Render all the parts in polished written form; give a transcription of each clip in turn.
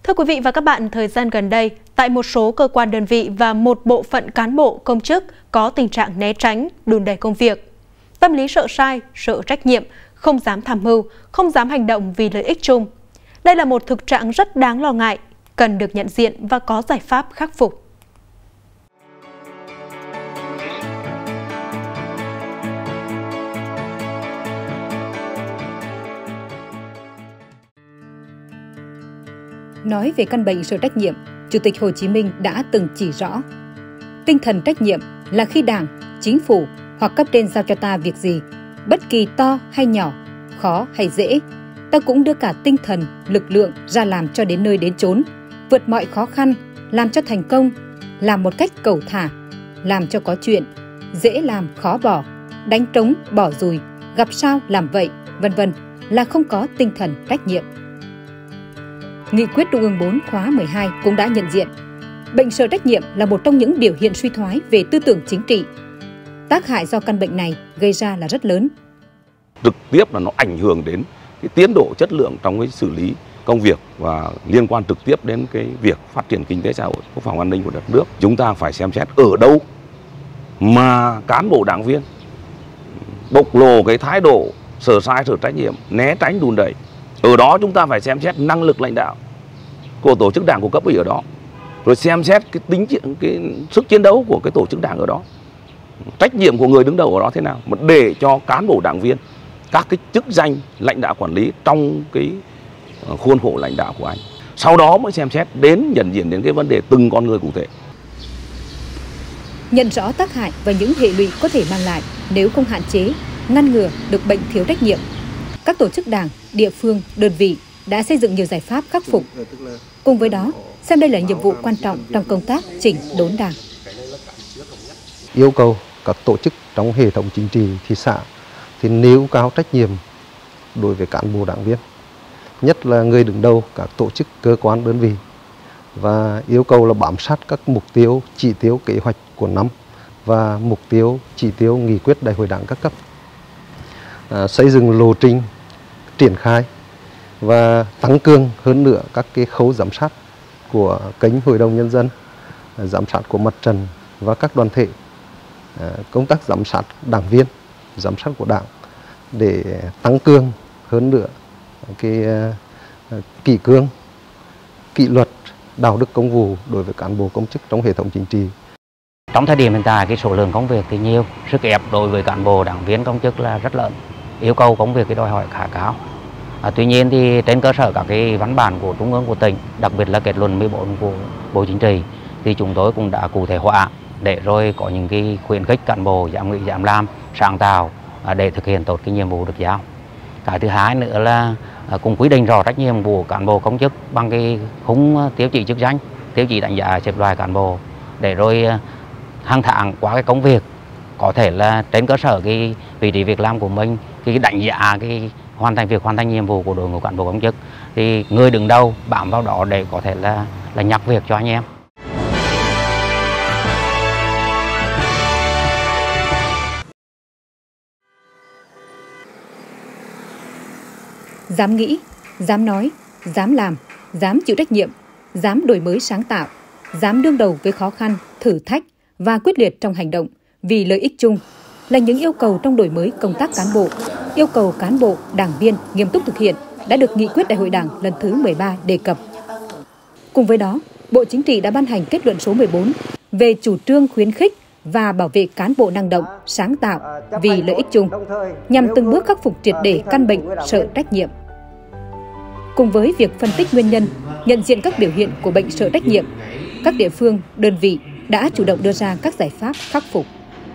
Thưa quý vị và các bạn, thời gian gần đây, tại một số cơ quan đơn vị và một bộ phận cán bộ công chức có tình trạng né tránh, đùn đẩy công việc. Tâm lý sợ sai, sợ trách nhiệm, không dám tham mưu, không dám hành động vì lợi ích chung. Đây là một thực trạng rất đáng lo ngại, cần được nhận diện và có giải pháp khắc phục. Nói về căn bệnh sợ trách nhiệm, Chủ tịch Hồ Chí Minh đã từng chỉ rõ. Tinh thần trách nhiệm là khi Đảng, Chính phủ hoặc cấp trên giao cho ta việc gì, bất kỳ to hay nhỏ, khó hay dễ, ta cũng đưa cả tinh thần, lực lượng ra làm cho đến nơi đến chốn, vượt mọi khó khăn, làm cho thành công, làm một cách cầu thả, làm cho có chuyện, dễ làm khó bỏ, đánh trống bỏ dùi, gặp sao làm vậy, vân vân là không có tinh thần trách nhiệm. Nghị quyết Trung ương 4 khóa 12 cũng đã nhận diện bệnh sợ trách nhiệm là một trong những biểu hiện suy thoái về tư tưởng chính trị. Tác hại do căn bệnh này gây ra là rất lớn. Trực tiếp là nó ảnh hưởng đến cái tiến độ chất lượng trong cái xử lý công việc và liên quan trực tiếp đến cái việc phát triển kinh tế xã hội, quốc phòng an ninh của đất nước. Chúng ta phải xem xét ở đâu mà cán bộ đảng viên bộc lộ cái thái độ sợ sai, sợ trách nhiệm, né tránh, đùn đẩy. Ở đó chúng ta phải xem xét năng lực lãnh đạo của tổ chức đảng, của cấp ủy ở đó, rồi xem xét cái sức chiến đấu của cái tổ chức đảng ở đó, trách nhiệm của người đứng đầu ở đó thế nào, mà để cho cán bộ đảng viên các cái chức danh lãnh đạo quản lý trong cái khuôn khổ lãnh đạo của anh. Sau đó mới xem xét đến nhận diện đến cái vấn đề từng con người cụ thể. Nhận rõ tác hại và những hệ lụy có thể mang lại nếu không hạn chế, ngăn ngừa được bệnh thiếu trách nhiệm, các tổ chức đảng, địa phương, đơn vị đã xây dựng nhiều giải pháp khắc phục. Cùng với đó, xem đây là nhiệm vụ quan trọng trong công tác chỉnh đốn Đảng. Yêu cầu các tổ chức trong hệ thống chính trị thị xã thì nêu cao trách nhiệm đối với cán bộ đảng viên, nhất là người đứng đầu các tổ chức cơ quan đơn vị, và yêu cầu là bám sát các mục tiêu, chỉ tiêu kế hoạch của năm và mục tiêu, chỉ tiêu nghị quyết đại hội đảng các cấp, xây dựng lộ trình triển khai và tăng cường hơn nữa các cái khâu giám sát của kênh Hội đồng Nhân dân, giám sát của mặt trận và các đoàn thể, công tác giám sát đảng viên, giám sát của Đảng để tăng cường hơn nữa cái kỷ cương, kỷ luật, đạo đức công vụ đối với cán bộ công chức trong hệ thống chính trị. Trong thời điểm hiện tại, cái số lượng công việc thì nhiều, sức ép đối với cán bộ đảng viên công chức là rất lớn, yêu cầu công việc cái đòi hỏi khá cao. Tuy nhiên thì trên cơ sở các cái văn bản của Trung ương, của tỉnh, đặc biệt là kết luận 14 của Bộ Chính trị, thì chúng tôi cũng đã cụ thể hóa để rồi có những cái khuyến khích cán bộ dám nghĩ, dám làm, sáng tạo để thực hiện tốt cái nhiệm vụ được giao. Cái thứ hai nữa là cũng quy định rõ trách nhiệm của cán bộ công chức bằng cái khung tiêu chí chức danh, tiêu chí đánh giá xếp loại cán bộ, để rồi hàng tháng qua cái công việc có thể là trên cơ sở cái vị trí việc làm của mình, cái đánh giá cái hoàn thành nhiệm vụ của đội ngũ cán bộ công chức, thì người đứng đầu bám vào đó để có thể là nhắc việc cho anh em. Dám nghĩ, dám nói, dám làm, dám chịu trách nhiệm, dám đổi mới sáng tạo, dám đương đầu với khó khăn, thử thách và quyết liệt trong hành động vì lợi ích chung là những yêu cầu trong đổi mới công tác cán bộ, yêu cầu cán bộ, đảng viên nghiêm túc thực hiện đã được Nghị quyết Đại hội Đảng lần thứ 13 đề cập. Cùng với đó, Bộ Chính trị đã ban hành kết luận số 14 về chủ trương khuyến khích và bảo vệ cán bộ năng động, sáng tạo vì lợi ích chung, nhằm từng bước khắc phục triệt để căn bệnh sợ trách nhiệm. Cùng với việc phân tích nguyên nhân, nhận diện các biểu hiện của bệnh sợ trách nhiệm, các địa phương, đơn vị đã chủ động đưa ra các giải pháp khắc phục.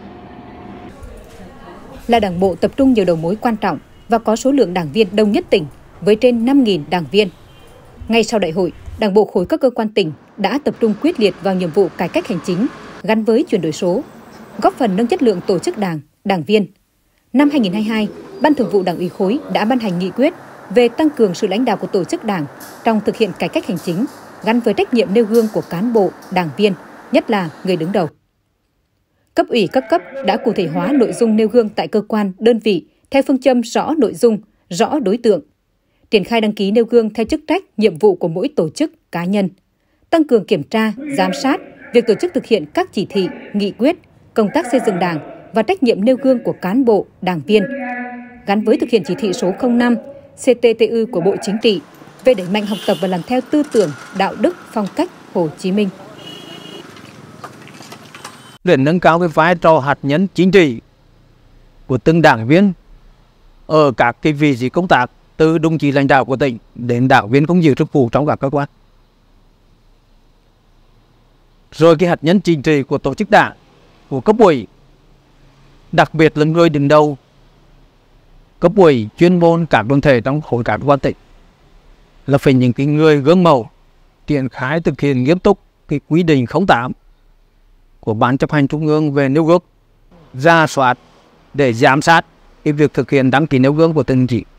Là đảng bộ tập trung nhiều đầu mối quan trọng và có số lượng đảng viên đông nhất tỉnh với trên 5.000 đảng viên. Ngay sau đại hội, Đảng bộ khối các cơ quan tỉnh đã tập trung quyết liệt vào nhiệm vụ cải cách hành chính gắn với chuyển đổi số, góp phần nâng chất lượng tổ chức đảng, đảng viên. Năm 2022, Ban Thường vụ Đảng ủy khối đã ban hành nghị quyết về tăng cường sự lãnh đạo của tổ chức đảng trong thực hiện cải cách hành chính gắn với trách nhiệm nêu gương của cán bộ, đảng viên, nhất là người đứng đầu. Cấp ủy các cấp đã cụ thể hóa nội dung nêu gương tại cơ quan, đơn vị theo phương châm rõ nội dung, rõ đối tượng. triển khai đăng ký nêu gương theo chức trách, nhiệm vụ của mỗi tổ chức, cá nhân, tăng cường kiểm tra, giám sát việc tổ chức thực hiện các chỉ thị, nghị quyết, công tác xây dựng Đảng và trách nhiệm nêu gương của cán bộ, đảng viên, gắn với thực hiện chỉ thị số 05 CTTU của Bộ Chính trị về đẩy mạnh học tập và làm theo tư tưởng, đạo đức, phong cách Hồ Chí Minh. Để nâng cao cái vai trò hạt nhân chính trị của từng đảng viên ở các cái vị trí công tác, từ đồng chí lãnh đạo của tỉnh đến đảng viên công giữ chức vụ trong các cơ quan. Rồi cái hạt nhân chính trị của tổ chức đảng, của cấp ủy, đặc biệt là người đứng đầu cấp ủy chuyên môn các đoàn thể trong khối các cơ quan tỉnh là phải những cái người gương mẫu triển khai thực hiện nghiêm túc cái quy định 08 của Ban chấp hành Trung ương về nêu gương, rà soát để giám sát cái việc thực hiện đăng ký nêu gương của từng chỉ.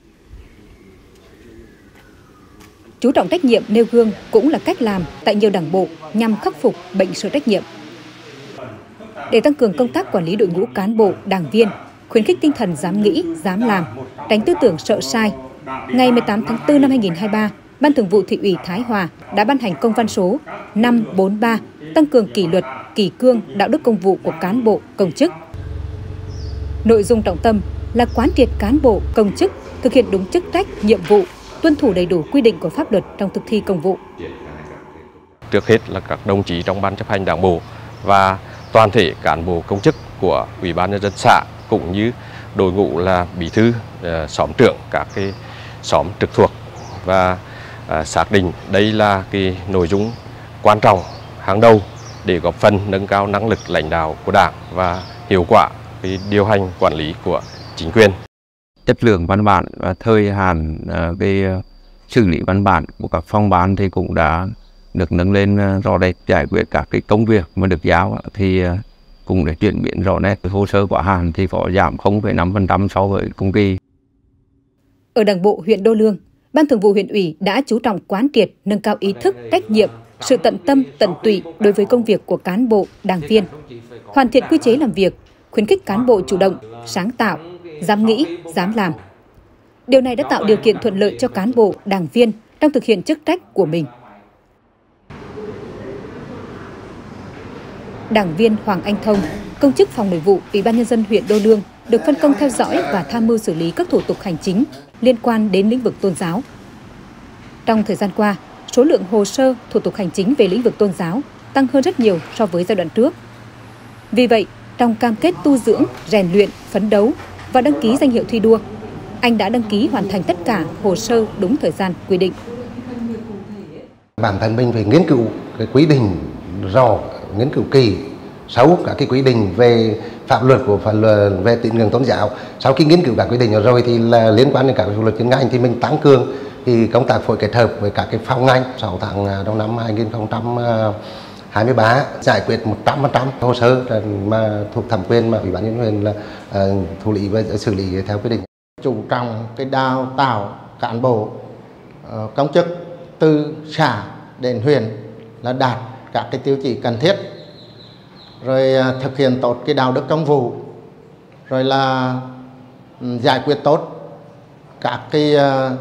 Chú trọng trách nhiệm nêu gương cũng là cách làm tại nhiều đảng bộ nhằm khắc phục bệnh sợ trách nhiệm. Để tăng cường công tác quản lý đội ngũ cán bộ, đảng viên, khuyến khích tinh thần dám nghĩ, dám làm, tránh tư tưởng sợ sai, ngày 18 tháng 4 năm 2023, Ban Thường vụ Thị ủy Thái Hòa đã ban hành công văn số 543 tăng cường kỷ luật, kỷ cương, đạo đức công vụ của cán bộ, công chức. Nội dung trọng tâm là quán triệt cán bộ, công chức thực hiện đúng chức trách, nhiệm vụ, tuân thủ đầy đủ quy định của pháp luật trong thực thi công vụ. Trước hết là các đồng chí trong Ban chấp hành Đảng bộ và toàn thể cán bộ công chức của Ủy ban Nhân dân xã cũng như đội ngũ là bí thư, xóm trưởng các cái xóm trực thuộc và xác định đây là cái nội dung quan trọng hàng đầu để góp phần nâng cao năng lực lãnh đạo của Đảng và hiệu quả cái điều hành quản lý của chính quyền. Chất lượng văn bản và thời hạn về xử lý văn bản của các phòng ban thì cũng đã được nâng lên rõ rệt. Giải quyết các cái công việc mà được giao thì cũng đã chuyển biến rõ nét. Hồ sơ quá hạn thì có giảm 0,5% so với cùng kỳ. Ở Đảng bộ huyện Đô Lương, Ban Thường vụ huyện ủy đã chú trọng quán triệt, nâng cao ý thức, trách nhiệm, sự tận tâm, tận tụy đối với công việc của cán bộ, đảng viên, hoàn thiện quy chế làm việc, khuyến khích cán bộ chủ động, sáng tạo, dám nghĩ, dám làm. Điều này đã tạo điều kiện thuận lợi cho cán bộ, đảng viên trong thực hiện chức trách của mình. Đảng viên Hoàng Anh Thông, công chức phòng nội vụ Ủy ban Nhân dân huyện Đô Lương được phân công theo dõi và tham mưu xử lý các thủ tục hành chính liên quan đến lĩnh vực tôn giáo. Trong thời gian qua, số lượng hồ sơ, thủ tục hành chính về lĩnh vực tôn giáo tăng hơn rất nhiều so với giai đoạn trước. Vì vậy, trong cam kết tu dưỡng, rèn luyện, phấn đấu và đăng ký danh hiệu thi đua, anh đã đăng ký hoàn thành tất cả hồ sơ đúng thời gian quy định. Bản thân mình phải nghiên cứu cái quy định rõ, nghiên cứu kỳ, sâu các cái quy định về pháp luật của về tín ngưỡng tôn giáo. Sau khi nghiên cứu các quy định rồi thì là liên quan đến các luật chuyên ngành thì mình tăng cường thì công tác phối kết hợp với các cái phòng ngành. 6 tháng đầu năm 2023 giải quyết 100% hồ sơ mà thuộc thẩm quyền mà Ủy ban nhân dân huyện là thụ lý và xử lý theo quy định. Chú trọng cái đào tạo cán bộ công chức từ xã đến huyện là đạt các cái tiêu chí cần thiết, rồi thực hiện tốt cái đạo đức công vụ, rồi là giải quyết tốt các cái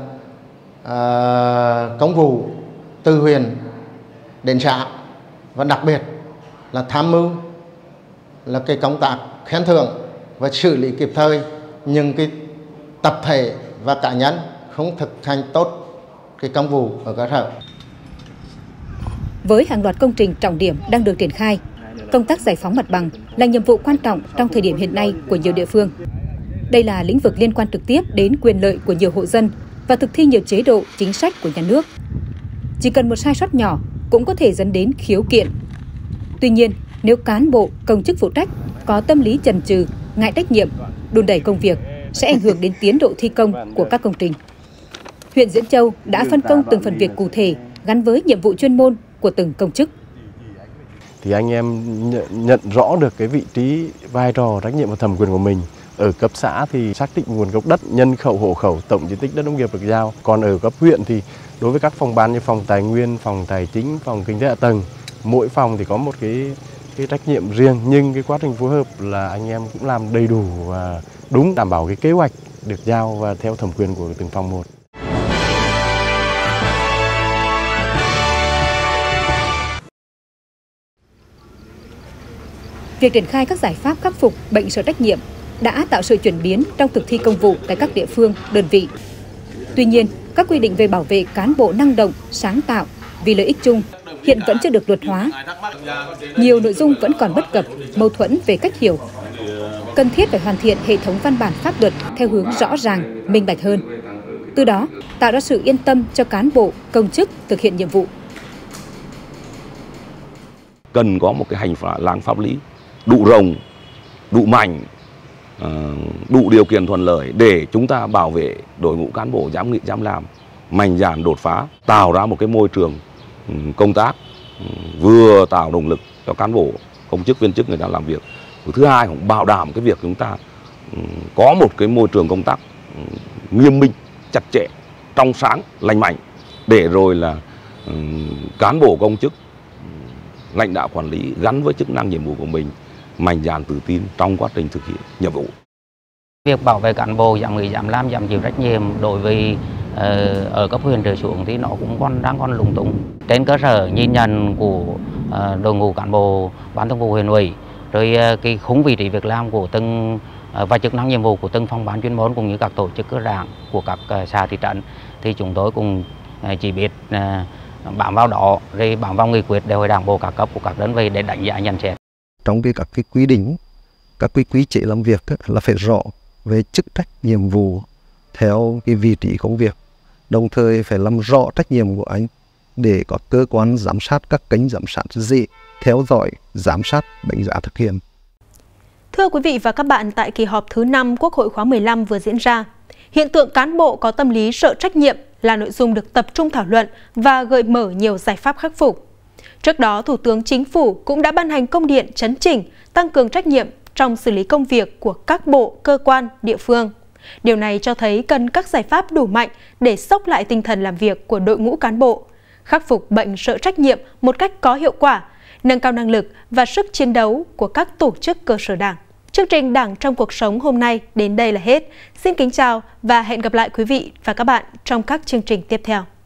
công vụ từ huyện đến xã, và đặc biệt là tham mưu là cái công tác khen thưởng và xử lý kịp thời những cái tập thể và cá nhân không thực hành tốt cái công vụ ở cơ sở. Với hàng loạt công trình trọng điểm đang được triển khai, công tác giải phóng mặt bằng là nhiệm vụ quan trọng trong thời điểm hiện nay của nhiều địa phương. Đây là lĩnh vực liên quan trực tiếp đến quyền lợi của nhiều hộ dân và thực thi nhiều chế độ, chính sách của nhà nước. Chỉ cần một sai sót nhỏ cũng có thể dẫn đến khiếu kiện. Tuy nhiên, nếu cán bộ, công chức phụ trách có tâm lý chần chừ, ngại trách nhiệm, đùn đẩy công việc sẽ ảnh hưởng đến tiến độ thi công của các công trình. Huyện Diễn Châu đã phân công từng phần việc cụ thể gắn với nhiệm vụ chuyên môn của từng công chức. Thì anh em nhận rõ được cái vị trí, vai trò, trách nhiệm và thẩm quyền của mình. Ở cấp xã thì xác định nguồn gốc đất, nhân khẩu, hộ khẩu, tổng diện tích đất nông nghiệp được giao. Còn ở cấp huyện thì đối với các phòng ban như phòng tài nguyên, phòng tài chính, phòng kinh tế hạ tầng, mỗi phòng thì có một cái trách nhiệm riêng, nhưng cái quá trình phối hợp là anh em cũng làm đầy đủ và đúng, đảm bảo cái kế hoạch được giao và theo thẩm quyền của từng phòng một. Việc triển khai các giải pháp khắc phục bệnh sợ trách nhiệm đã tạo sự chuyển biến trong thực thi công vụ tại các địa phương, đơn vị. Tuy nhiên, các quy định về bảo vệ cán bộ năng động, sáng tạo vì lợi ích chung hiện vẫn chưa được luật hóa. Nhiều nội dung vẫn còn bất cập, mâu thuẫn về cách hiểu. Cần thiết phải hoàn thiện hệ thống văn bản pháp luật theo hướng rõ ràng, minh bạch hơn. Từ đó, tạo ra sự yên tâm cho cán bộ, công chức thực hiện nhiệm vụ. Cần có một cái hành lang pháp lý đủ rộng, đủ mạnh, đủ điều kiện thuận lợi để chúng ta bảo vệ đội ngũ cán bộ dám nghĩ dám làm, mạnh dạn đột phá, tạo ra một cái môi trường công tác vừa tạo động lực cho cán bộ công chức viên chức người ta làm việc. Thứ hai cũng bảo đảm cái việc chúng ta có một cái môi trường công tác nghiêm minh, chặt chẽ, trong sáng, lành mạnh để rồi là cán bộ công chức, lãnh đạo quản lý gắn với chức năng nhiệm vụ của mình, mạnh dạn tự tin trong quá trình thực hiện nhiệm vụ. Việc bảo vệ cán bộ dám nghĩ dám làm, dám chịu trách nhiệm đối với ở cấp huyện trở xuống thì nó cũng đang còn lúng túng. Trên cơ sở nhìn nhận của đội ngũ cán bộ ban thường vụ huyện ủy, rồi cái khung vị trí việc làm của từng và chức năng nhiệm vụ của từng phòng ban chuyên môn cũng như các tổ chức cơ đảng của các xã thị trấn, thì chúng tôi cũng chỉ biết bám vào đó, rồi bám vào nghị quyết đại hội đảng bộ các cấp của các đơn vị để đánh giá nhận xét. Trong các cái quy định, các quy chế làm việc là phải rõ về chức trách nhiệm vụ theo cái vị trí công việc, đồng thời phải làm rõ trách nhiệm của anh để có cơ quan giám sát, các kênh giám sát dễ theo dõi, giám sát, đánh giá thực hiện. Thưa quý vị và các bạn, tại kỳ họp thứ 5 Quốc hội khóa 15 vừa diễn ra, hiện tượng cán bộ có tâm lý sợ trách nhiệm là nội dung được tập trung thảo luận và gợi mở nhiều giải pháp khắc phục. Trước đó, Thủ tướng Chính phủ cũng đã ban hành công điện chấn chỉnh, tăng cường trách nhiệm trong xử lý công việc của các bộ, cơ quan, địa phương. Điều này cho thấy cần các giải pháp đủ mạnh để xốc lại tinh thần làm việc của đội ngũ cán bộ, khắc phục bệnh sợ trách nhiệm một cách có hiệu quả, nâng cao năng lực và sức chiến đấu của các tổ chức cơ sở Đảng. Chương trình Đảng trong cuộc sống hôm nay đến đây là hết. Xin kính chào và hẹn gặp lại quý vị và các bạn trong các chương trình tiếp theo.